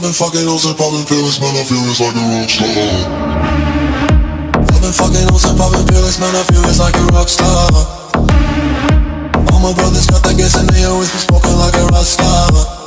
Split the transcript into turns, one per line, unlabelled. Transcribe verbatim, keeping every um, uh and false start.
I've been fucking hoes and popping pills, man, I feel it's like a rock star. I've been fucking hoes and popping pills, man, I feel it's like a rock star. All my brothers got that gas and they always been smoking like a rock star.